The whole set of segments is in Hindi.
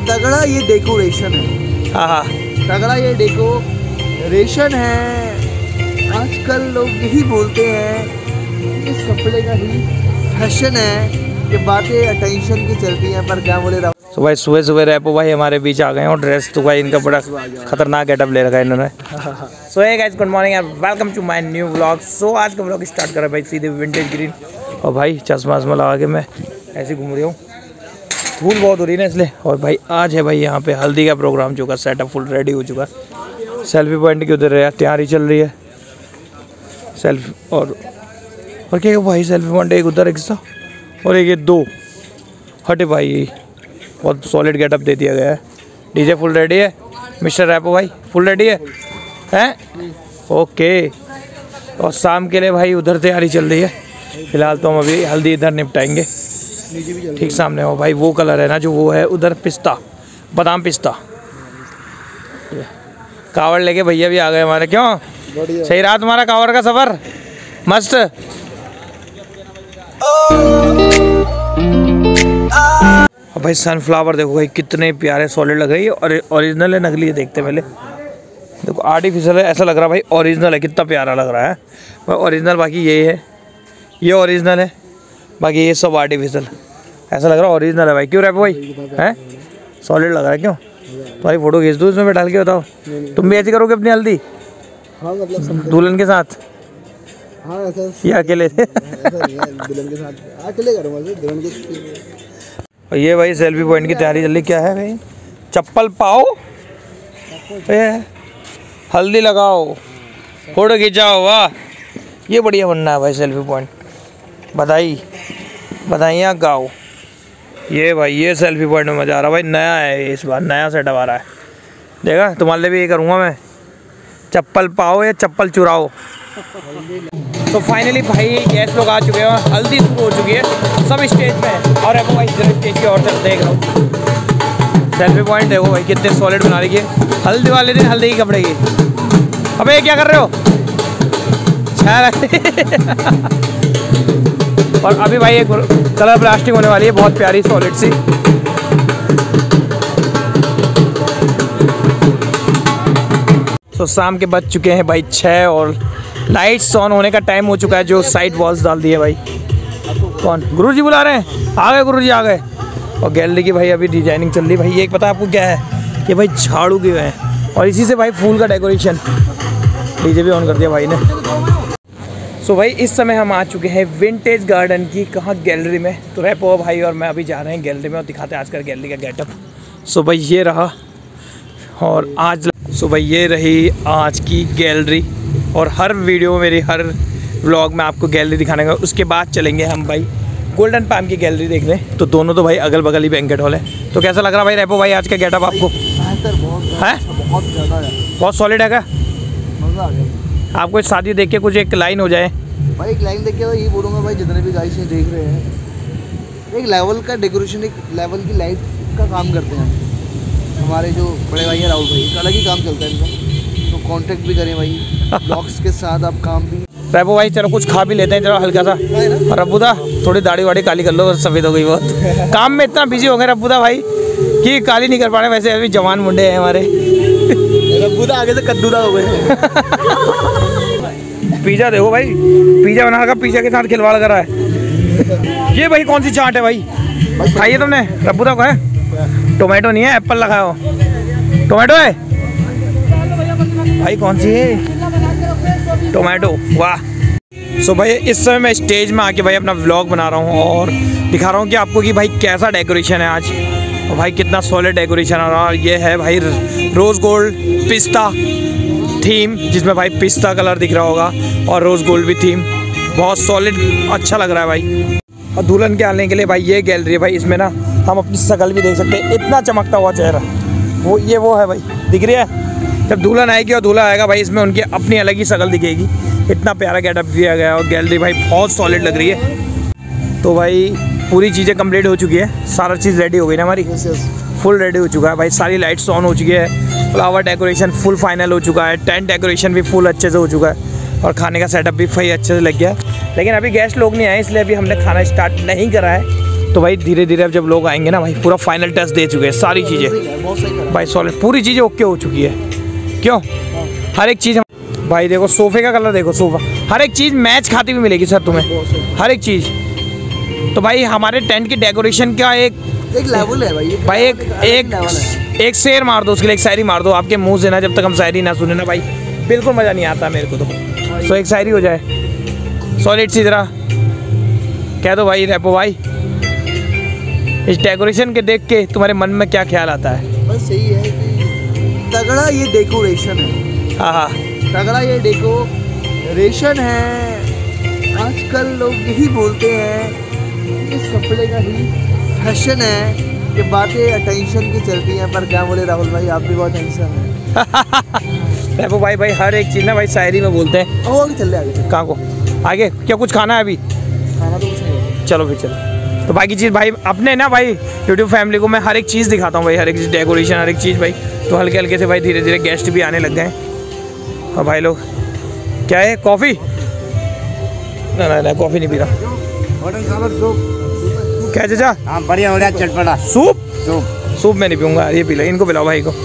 तगड़ा ये डेकोरेशन है। हाँ तगड़ा ये डेकोरेशन है। आजकल लोग यही बोलते हैं इस कपड़े का ही फैशन है कि बातें अटेंशन की चलती हैं, पर क्या बोले रहा। तो भाई सुबह सुबह रैपो भाई हमारे बीच आ गए और ड्रेस तो भाई इनका बड़ा खतरनाक गेटअप ले रखा है इन्होंने। So hey guys, good morning and welcome to my new vlog. So आज का व्लॉग स्टार्ट कर रहा है भाई सीधे विंटेज ग्रीन। और भाई चश्मा वश्मा लगा के मैं ऐसे घूम रही हूँ, धूल बहुत हो रही है ना इसलिए। और भाई आज है भाई यहाँ पे हल्दी का प्रोग्राम चुका, सेटअप फुल रेडी हो चुका। सेल्फी पॉइंट की उधर तैयारी चल रही है, सेल्फी और क्या भाई सेल्फी पॉइंट एक उधर एक और एक ये दो हटे भाई। बहुत सॉलिड गेटअप दे दिया गया है। डीजे फुल रेडी है, मिस्टर रैपो भाई फुल रेडी है हैं? ओके। और शाम के लिए भाई उधर तैयारी चल रही है। फिलहाल तो हम अभी हल्दी इधर निपटाएंगे। ठीक सामने हो भाई वो कलर है ना जो वो है उधर, पिस्ता बादाम पिस्ता। कावड़ लेके भैया भी आ गए हमारे। क्यों सही रहा तुम्हारा कावड़ का सफ़र? मस्त। अब भाई सनफ्लावर देखो भाई कितने प्यारे सॉलिड लग रही है। और ओरिजिनल है नकली है? देखते पहले देखो, आर्टिफिशियल है ऐसा लग रहा है भाई, ओरिजिनल है। कितना प्यारा लग रहा है भाई ओरिजिनल। बाकी ये है, ये ओरिजिनल है, बाकी ये सब आर्टिफिशियल। ऐसा लग रहा है ओरिजिनल है भाई। क्यों रैपो भाई हैं? सॉलिड लग रहा है। क्यों भाई फोटो खींच दो इसमें डाल के, बताओ तुम भी ऐसी करोगे अपनी हल्दी? हाँ मतलब दुल्हन के साथ? हाँ ऐसा ये अकेले थे? दुल्हन के साथ अकेले करूँगा दुल्हन के। ये भाई सेल्फी पॉइंट की तैयारी चल रही। क्या है भाई? चप्पल पाओ, हल्दी लगाओ, फोटो खिंचाओ। वाह ये बढ़िया बनना है भाई सेल्फी पॉइंट। बधाई बधाइयाँ गाओ। ये भाई ये सेल्फी पॉइंट में मज़ा आ रहा भाई। नया है इस बार, नया सेटअप आ रहा है। देखा तुम्हारे लिए भी ये करूँगा मैं। चप्पल पाओ या चप्पल चुराओ। तो फाइनली भाई गेस्ट लोग आ चुके हैं, हल्दी शुरू हो चुकी है, सब स्टेज पे है। और अब भाई स्टेज की ओर से देख रहा हूँ सेल्फी पॉइंट देखो भाई कितने सॉलिड बना रही है। हल्दी वाले दिन हल्दी की कपड़े की। अबे क्या कर रहे हो? और अभी भाई एक कलर ब्लास्टिंग होने वाली है, बहुत प्यारी सॉलिड सी। तो शाम के बज चुके हैं भाई 6 और लाइट्स ऑन होने का टाइम हो चुका है। जो साइड वॉल्स डाल दिए भाई। कौन? गुरुजी बुला रहे हैं? आ गए गुरुजी आ गए। और गैलरी की भाई अभी डिजाइनिंग चल रही है भाई। ये पता है आपको क्या है? ये भाई झाड़ू के हैं और इसी से भाई फूल का डेकोरेशन। डीजे भी ऑन कर दिया भाई ने। सो भाई इस समय हम आ चुके हैं विंटेज गार्डन की कहाँ गैलरी में। तो रैपो भाई और मैं अभी जा रहे हैं गैलरी में और दिखाते हैं आज का गैलरी का गेटअप। सो भाई ये रहा और आज सो भाई ये रही आज की गैलरी। और हर वीडियो में मेरी हर व्लॉग में आपको गैलरी दिखाने का। उसके बाद चलेंगे हम भाई गोल्डन पाम की गैलरी देखने। तो दोनों तो भाई अगल बगल ही बैंकेट हॉल है। तो कैसा लग रहा भाई रैपो भाई आज का गेटअप आपको? बहुत ज़्यादा है, बहुत सॉलिड है क्या? मज़ा आ गया। आपको इस शादी देख के कुछ एक लाइन हो जाए भाई? एक लाइन देख के तो यही बोलूँगा भाई जितने भी गाइस देख रहे हैं, एक लेवल का डेकोरेशन, एक लेवल की लाइट का काम करते हैं हमारे जो बड़े भाई हैं राहुल भाई। अलग ही काम चलता है इनका। तो कांटेक्ट भी करें भाई ब्लॉग्स के साथ, आप काम भी। रैपो भाई चलो कुछ खा भी लेते हैं जरा हल्का सा। और रब्बूदा थोड़ी दाढ़ी वाड़ी काली कर लो, सफ़ेद हो गई बहुत। काम में इतना बिजी हो गए रब्बूदा भाई कि काली नहीं कर पा रहे। वैसे अभी जवान मुंडे हैं हमारे। रब्बूदा आगे से कद्दूदा हो गए। पिज़्ज़ा देखो भाई, पिज़्ज़ा बना रखा, पिज़्ज़ा के साथ खिलवाड़ करा है। ये भाई कौन सी चाट है भाई? खाइए तुमने रब्बूदा को? है टोमेटो नहीं है, एप्पल लगा हो। टोमेटो है भाई? कौन सी है? टोमेटो। वाह। सो भाई इस समय मैं स्टेज में आके भाई अपना व्लॉग बना रहा हूँ और दिखा रहा हूँ कि आपको कि भाई कैसा डेकोरेशन है आज। और भाई कितना सॉलिड डेकोरेशन है। और ये है भाई रोज़ गोल्ड पिस्ता थीम, जिसमें भाई पिस्ता कलर दिख रहा होगा और रोज़ गोल्ड भी थीम। बहुत सॉलिड अच्छा लग रहा है भाई। और दुल्हन के आने के लिए भाई ये गैलरी है भाई। इसमें ना हम अपनी शक्ल भी देख सकते हैं, इतना चमकता हुआ चेहरा। वो है भाई, दिख रही है? जब दुल्हन आएगी और दूल्हा आएगा भाई इसमें उनकी अपनी अलग ही शक्ल दिखेगी। इतना प्यारा गेटअप दिया गया और गैलरी भाई बहुत सॉलिड लग रही है। तो भाई पूरी चीज़ें कंप्लीट हो चुकी है, सारा चीज़ रेडी हो गई ना हमारी। फुल रेडी हो चुका है भाई। सारी लाइट्स ऑन हो चुकी है, फ्लावर डेकोरेशन फुल फाइनल हो चुका है, टेंट डेकोरेशन भी फुल अच्छे से हो चुका है और खाने का सेटअप भी भाई अच्छे से लग गया है। लेकिन अभी गेस्ट लोग नहीं आए इसलिए अभी हमने खाना स्टार्ट नहीं करा है। तो भाई धीरे धीरे अब जब लोग आएंगे ना भाई, पूरा फाइनल टच दे चुके हैं सारी चीज़ें बहुत सही करा भाई, सॉलिड पूरी चीज़ें ओके हो चुकी है। क्यों हर एक चीज़ भाई देखो, सोफे का कलर देखो, सोफा हर एक चीज़ मैच खाती हुई मिलेगी सर तुम्हें, हर एक चीज़। तो भाई हमारे टेंट की डेकोरेशन का एक लेवल है भाई, भाई एक शेर मार दो उसके लिए, एक शायरी मार दो आपके मुंह से ना, जब तक हम शायरी ना सुने ना भाई बिल्कुल मज़ा नहीं आता मेरे को। तो सो एक शायरी हो जाए सॉलिड सी तरह कह दो भाई रैपो भाई, इस डेकोरेशन के देख के तुम्हारे मन में क्या ख्याल आता है? बस यही है कि तगड़ा ये डेकोरेशन है। हाँ हाँ तगड़ा ये डेकोरेशन है। आजकल लोग यही बोलते हैं इस कपड़े का ही फैशन है, ये बातें अटेंशन की चलती हैं, पर क्या बोले राहुल भाई, आप भी बहुत टेंशन है। रैपो भाई भाई हर एक चीज़ ना भाई शायरी में बोलते हैं। हो आगे चल रहे आगे कहाँ को आगे, क्या कुछ खाना है अभी? खाना तो कुछ नहीं है। चलो फिर चलो। तो बाकी चीज़ भाई अपने ना भाई यूट्यूब फैमिली को मैं हर एक चीज़ दिखाता हूँ भाई, हर एक चीज़ डेकोरेशन हर एक चीज़ भाई। तो हल्के हल्के से भाई धीरे धीरे गेस्ट भी आने लग गए। और भाई लोग क्या है, कॉफ़ी? ना कॉफ़ी नहीं पी रहा। क्या चाचा? हाँ बढ़िया हो रहा है, चटपटा सूप। सूप सूप मैं नहीं पीऊँगा, ये पी लो, इनको पिलाओ भाई को।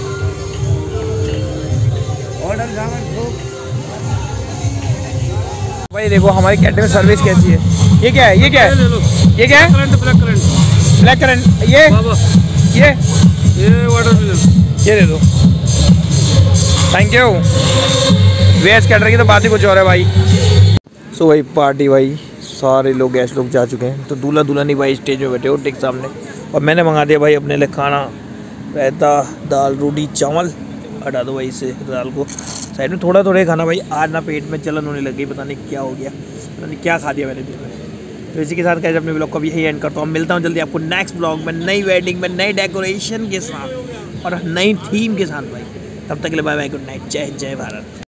भाई देखो हमारी कैंटीन में सर्विस कैसी है। ये क्या है, ये क्या है, ये क्या है? Black currant. ये वाटर मिलन, ये दे दो, थैंक यू। वेज कैटर की तो बात ही कुछ और है भाई। सो भाई पार्टी भाई सारे लोग गेस्ट लोग जा चुके हैं, तो दूल्हा दुल्हन ही भाई स्टेज में बैठे हो टिक सामने। और मैंने मंगा दिया भाई अपने लिए खाना, रायता दाल रोटी चावल। हटा दो भाई इसे दाल को साइड में, थोड़ा थोड़ा खाना भाई, आज ना पेट में जलन होने लगी, पता नहीं क्या हो गया, पता नहीं क्या खा दिया मैंने दिन में। तो इसी के साथ कैसे अपने ब्लॉग को भी यही एंड करता हूँ। मिलता हूँ जल्दी आपको नेक्स्ट ब्लॉग में, नई वेडिंग में, नई डेकोरेशन के साथ और नई थीम के साथ भाई। तब तक के लिए बाय बाय, गुड नाइट, जय हिंद, जय भारत।